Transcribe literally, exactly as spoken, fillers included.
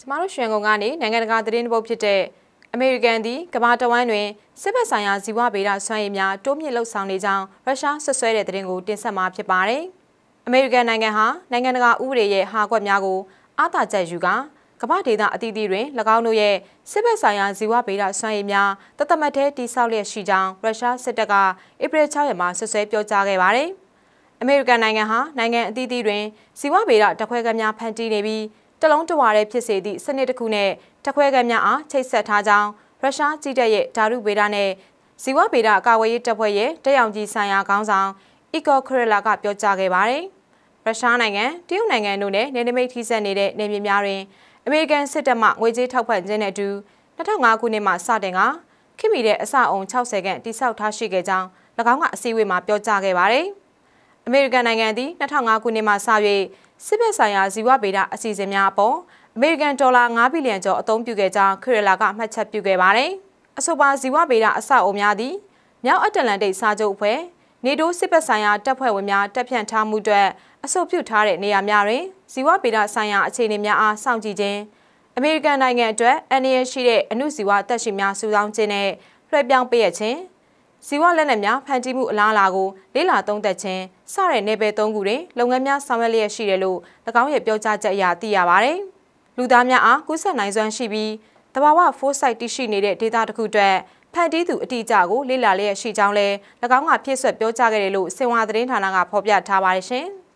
ကျမတို့ရွှေကုန်းကနေနိုင်ငံတကာသတင်းတစ်ပုဒ်ဖြစ်တဲ့အမေရိကန်သည်ကမ္ဘာတဝန်းတွင်စစ်ဘက်ဆိုင်ရာဇီဝဗေဒစွမ်းရည်များတိုးမြင့်လှုပ်ဆောင်နေကြောင်းရုရှားဆွဆွဲတဲ့သတင်းကိုတင်ဆက်မှာဖြစ်ပါတယ်။အမေရိကန်နိုင်ငံဟာနိုင်ငံတကာဥပဒေရဲ့ဟာကွက်များကိုအားသာချက်ယူကာကမ္ဘာဒေသအသီးသီးတွင်၎င်းတို့ရဲ့စစ်ဘက်ဆိုင်ရာဇီဝဗေဒစွမ်းရည်များတသမတ်သေးတိဆောက်လျက်ရှိကြောင်းရုရှားစစ်တပ်ကဧပြီ၆ရက်မှာဆွဆွဲပြောကြားခဲ့ပါတယ်။အမေရိကန်နိုင်ငံဟာနိုင်ငံအသီးသီးတွင်ဇီဝဗေဒတပ်ခွဲကမ်းများဖန်တီးနေပြီးတလုံးတဝါတဲ့ဖြစ်စေသည့်စနစ်တစ်ခုနဲ့တပ်ခွဲကမ်းများအားချိတ်ဆက်ထားကြောင်းရုရှားကြီးတပ်ရဲ့ဓာတုဗေဒနဲ့ဇီဝဗေဒအကာအကွယ်ရေးတပ်ဖွဲ့ရဲ့တက်ရောင်ကြီးဆိုင်ရာခေါင်းဆောင်အီဂေါ်ခရလာကပြောကြားခဲ့ပါတယ်။ရုရှားနိုင်ငံတရုတ်နိုင်ငံတို့နဲ့နယ်နိမိတ်ထိစပ်နေတဲ့နယ်မြေများတွင်အမေရိကန်စစ်တပ်မှငွေကြေးထောက်ပံ့ခြင်းနဲ့အတူ၂၀၀၅ခုနှစ်မှစတင်ကခေတ်မီတဲ့အဆောက်အုံ၆၀ခန့်တိစောက်ထားရှိခဲ့ကြောင်း၎င်းကအစည်းအဝေးမှာပြောကြားခဲ့ပါတယ်။အမေရိကန်နိုင်ငံသည်၂၀၀၅ခုနှစ်မှစ၍စစ်ဘက်ဆိုင်ရာဇီဝဗေဒအစီအစဉ်များအပေါ်အမေရိကန်ဒေါ်လာ၅ဘီလီယံကျော်အသုံးပြုခဲ့ကြောင်းခရလာကမှတ်ချက်ပြုခဲ့ပါတယ်။အဆိုပါဇီဝဗေဒအဆောက်အုံများသည်မြောက်အတ္တလန္တိတ်စာချုပ်အဖွဲ့နေတိုးစစ်ဘက်ဆိုင်ရာတပ်ဖွဲ့ဝင်များတပ်ဖြန့်ထားမှုအတွက်အဆိုပြုထားတဲ့နေရာများတွင်ဇီဝဗေဒဆိုင်ရာအခြေအနေများအားစောင့်ကြည့်ခြင်းအမေရိကန်နိုင်ငံအတွက်အန္တရာယ်ရှိတဲ့အဏုဇီဝသက်ရှိများစုဆောင်းခြင်းနဲ့လွှဲပြောင်းပေးရခြင်းဇီဝလက်နက်များဖန်တီးမှုအလားအလာကိုလေ့လာသုံးသပ်ခြင်းစတဲ့နယ်ပယ်သုံးခုတွင်လုပ်ငန်းများဆောင်ရွက်လျက်ရှိတယ်လို့၎င်းရဲ့ပြောကြားချက်အရသိရပါတယ်။လူသားများအားကူးစက်နိုင်စွမ်းရှိပြီးတဘာဝဖိုးစိုက်တရှိနေတဲ့ဒေသတစ်ခုအတွက်ဖန်တီးသူအတိအကျကိုလေ့လာလျက်ရှိကြောင်းလည်း၎င်းကဖြည့်ဆွတ်ပြောကြားခဲ့တယ်လို့စင်ဝါသတင်းဌာနကဖော်ပြထားပါတယ်ရှင်။